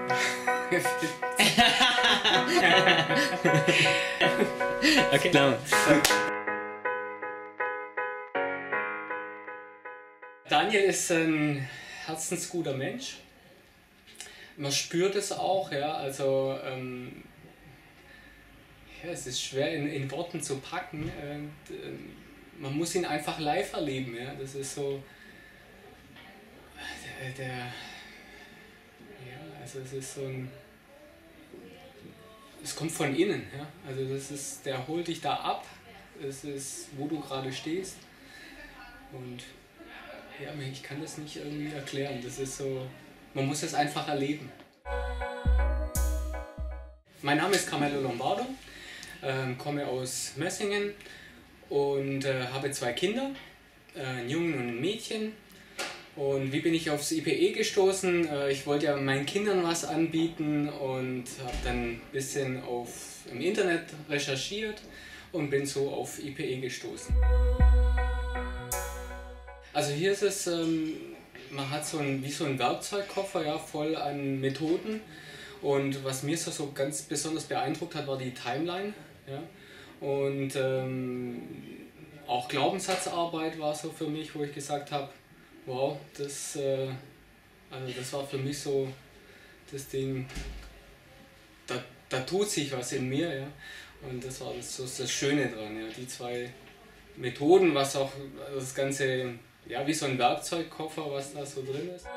Okay, klar. Daniel ist ein herzensguter Mensch. Man spürt es auch, ja, also ja, es ist schwer in Worten zu packen. Man muss ihn einfach live erleben, ja. Das ist so ja, also es ist so ein, es kommt von innen, ja. Also das ist, der holt dich da ab. Es ist, wo du gerade stehst. Und ja, ich kann das nicht irgendwie erklären. Das ist so, man muss es einfach erleben. Mein Name ist Carmelo Lombardo, komme aus Mössingen und habe 2 Kinder, einen Jungen und ein Mädchen. Und wie bin ich aufs IPE gestoßen? Ich wollte ja meinen Kindern was anbieten und habe dann ein bisschen im Internet recherchiert und bin so auf IPE gestoßen. Also hier ist es, man hat wie so einen Werkzeugkoffer, ja, voll an Methoden. Und was mir so ganz besonders beeindruckt hat, war die Timeline. Ja. Und auch Glaubenssatzarbeit war so für mich, wo ich gesagt habe, wow, also das war für mich so das Ding, da tut sich was in mir. Ja. Und das war das Schöne dran, ja. Die 2 Methoden, was auch das Ganze, ja, wie so ein Werkzeugkoffer, was da so drin ist.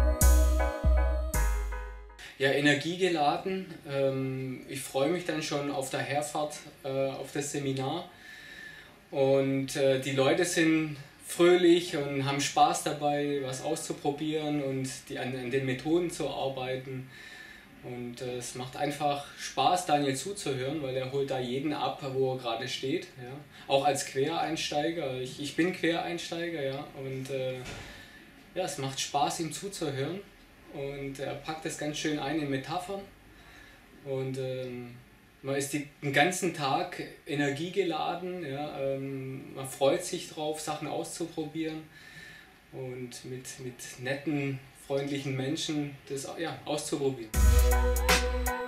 Ja, energiegeladen. Ich freue mich dann schon auf der Herfahrt auf das Seminar. Und die Leute sind fröhlich und haben Spaß dabei, was auszuprobieren und an den Methoden zu arbeiten. Und es macht einfach Spaß, Daniel zuzuhören, weil er holt da jeden ab, wo er gerade steht. Ja. Auch als Quereinsteiger. Ich bin Quereinsteiger, ja. Und ja, es macht Spaß, ihm zuzuhören. Und er packt das ganz schön ein in Metaphern. Und man ist den ganzen Tag energiegeladen. Ja. Man freut sich drauf, Sachen auszuprobieren. Und mit netten, freundlichen Menschen das, ja, auszuprobieren.